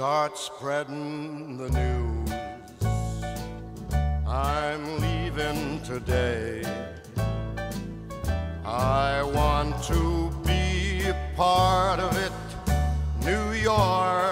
start spreading the news. I'm leaving today. I want to be a part of it. New York